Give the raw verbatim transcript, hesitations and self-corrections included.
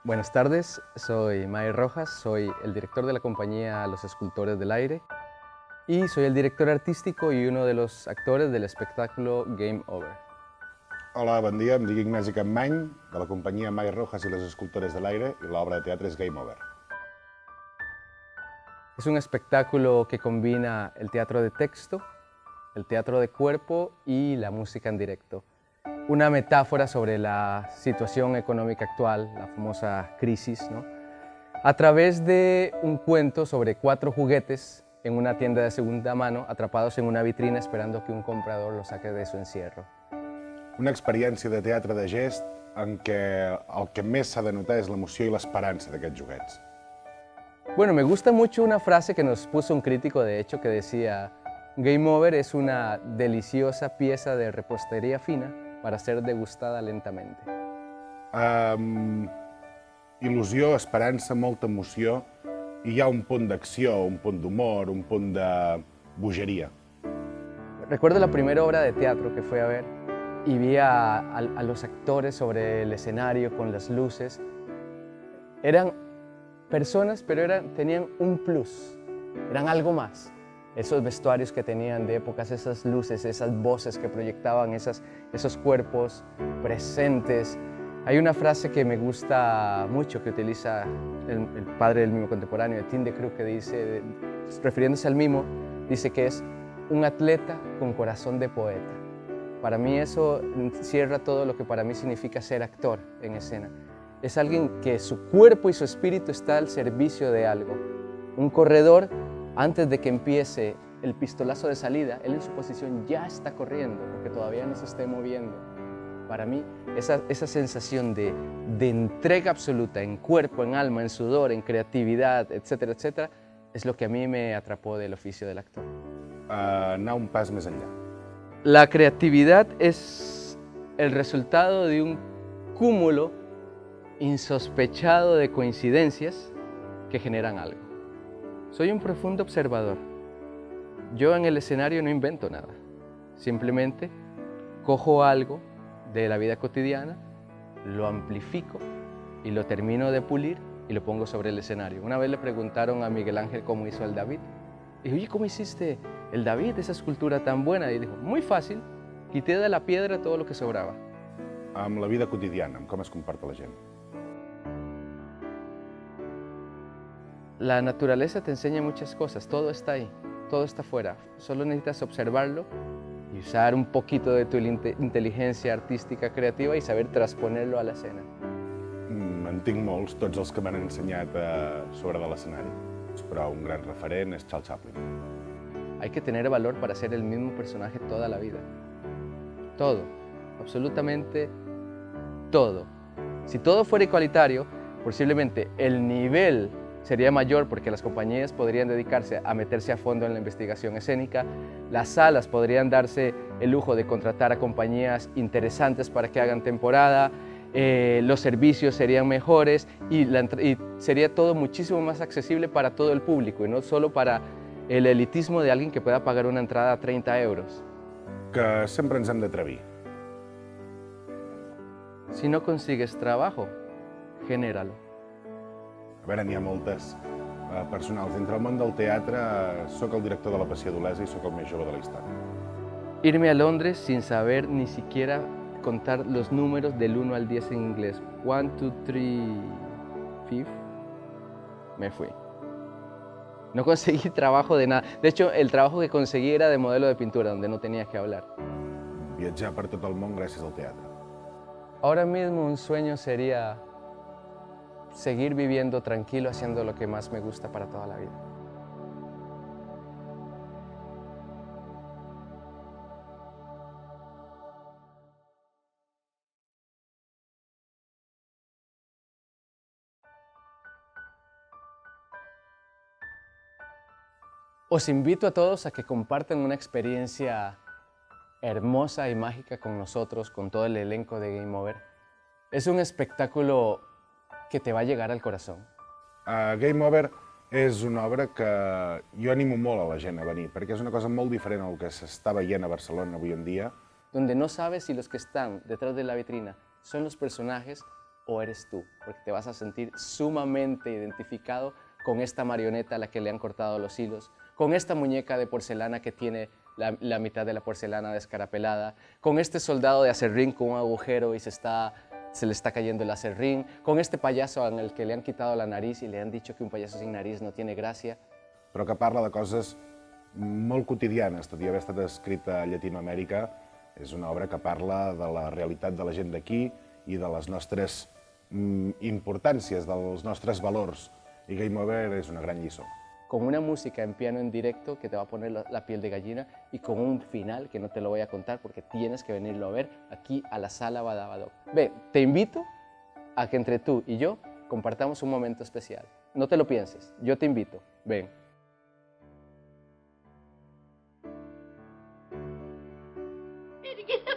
Buenas tardes, soy May Rojas, soy el director de la compañía Los Escultores del Aire y soy el director artístico y uno de los actores del espectáculo Game Over. Hola, bon dia, em dic Ignasi Campmany, de la companyia May Rojas i les Escultores de l'Aire, i l'obra de teatre és Game Over. Es un espectáculo que combina el teatro de texto, el teatro de cuerpo y la música en directo. Una metáfora sobre la situación económica actual, la famosa crisis, ¿no? A través de un cuento sobre cuatro juguetes en una tienda de segunda mano, atrapados en una vitrina esperando que un comprador los saque de su encierro. Una experiència de teatre de gest en què el que més s'ha de notar és l'emoció i l'esperança d'aquests joguets. Bueno, me gusta mucho una frase que nos puso un crítico, de hecho, que decía: Game Over es una deliciosa pieza de repostería fina para ser degustada lentamente. Um, il·lusió, esperança, molta emoció, i hi ha un punt d'acció, un punt d'humor, un punt de bogeria. Recuerdo la primera obra de teatro que fui a ver y vi a, a, a los actores sobre el escenario con las luces. Eran personas, pero eran, tenían un plus, eran algo más. Esos vestuarios que tenían de épocas, esas luces, esas voces que proyectaban, esas, esos cuerpos presentes. Hay una frase que me gusta mucho que utiliza el, el padre del mimo contemporáneo, Etienne de Creux, que dice, refiriéndose al mimo, dice que es un atleta con corazón de poeta. Para mí eso encierra todo lo que para mí significa ser actor en escena. Es alguien que su cuerpo y su espíritu está al servicio de algo. Un corredor, antes de que empiece el pistolazo de salida, él en su posición ya está corriendo, porque todavía no se esté moviendo. Para mí, esa, esa sensación de, de entrega absoluta en cuerpo, en alma, en sudor, en creatividad, etcétera, etcétera, es lo que a mí me atrapó del oficio del actor. Uh, anar un pas més enllà. La creatividad es el resultado de un cúmulo insospechado de coincidencias que generan algo. Soy un profundo observador. Yo en el escenario no invento nada. Simplemente cojo algo de la vida cotidiana, lo amplifico y lo termino de pulir y lo pongo sobre el escenario. Una vez le preguntaron a Miguel Ángel cómo hizo el David. Y dijo, oye, ¿cómo hiciste el David, esa escultura tan buena? Y dijo, muy fácil, quité de la piedra todo lo que sobraba. Amb la vida quotidiana, amb com es comporta la gent. La naturaleza te enseña muchas cosas, todo está ahí, todo está afuera. Solo necesitas observarlo y usar un poquito de tu inteligencia artística creativa y saber transponerlo a la escena. Mm, en tinc molts, tots els que m'han ensenyat uh, sobre de l'escenari. Però un gran referent és Charles Chaplin. Hay que tener valor para ser el mismo personaje toda la vida. Todo, absolutamente todo. Si todo fuera igualitario, posiblemente el nivel sería mayor porque las compañías podrían dedicarse a meterse a fondo en la investigación escénica, las salas podrían darse el lujo de contratar a compañías interesantes para que hagan temporada, eh, los servicios serían mejores y, la, y sería todo muchísimo más accesible para todo el público y no solo para el elitismo de alguien que pueda pagar una entrada a treinta euros. Que sempre ens hem d'atrevir. Si no consigues trabajo, genéralo. A veure, n'hi ha moltes uh, personals. Entre el món del teatre, uh, soc el director de la Passió d'Olesa i soc el més jove de la història. Irme a Londres sin saber ni siquiera contar los números del uno al diez en inglés. One, two, three, five. Me fui. No conseguí trabajo de nada. De hecho, el trabajo que conseguí era de modelo de pintura, donde no tenía que hablar. Viatjar per tot el món gràcies al teatre. Ahora mismo un sueño sería seguir viviendo tranquilo, haciendo lo que más me gusta para toda la vida. Os invito a todos a que compartan una experiencia hermosa y mágica con nosotros, con todo el elenco de Game Over. Es un espectáculo que te va a llegar al corazón. Uh, Game Over és una obra que jo animo molt a la gent a venir, perquè és una cosa molt diferent al que s'està veient a Barcelona avui en dia. Donde no sabes si los que están detrás de la vitrina son los personajes o eres tú, porque te vas a sentir sumamente identificado con esta marioneta a la que le han cortado los hilos, con esta muñeca de porcelana que tiene la, la mitad de la porcelana descarapelada, con este soldado de acerrín con un agujero y se, está, se le está cayendo el acerrín, con este payaso en el que le han quitado la nariz y le han dicho que un payaso sin nariz no tiene gràcia. Però que parla de coses molt quotidianes, tot i haver estat escrita a Llatinoamèrica, és una obra que parla de la realitat de la gent d'aquí i de les nostres mm, importàncies, dels nostres valors. I Game Over és una gran lliçó. Con una música en piano en directo que te va a poner la, la piel de gallina y con un final que no te lo voy a contar porque tienes que venirlo a ver aquí a la Sala Badabadoc. Ve, te invito a que entre tú y yo compartamos un momento especial. No te lo pienses, yo te invito. Ven. Tiene que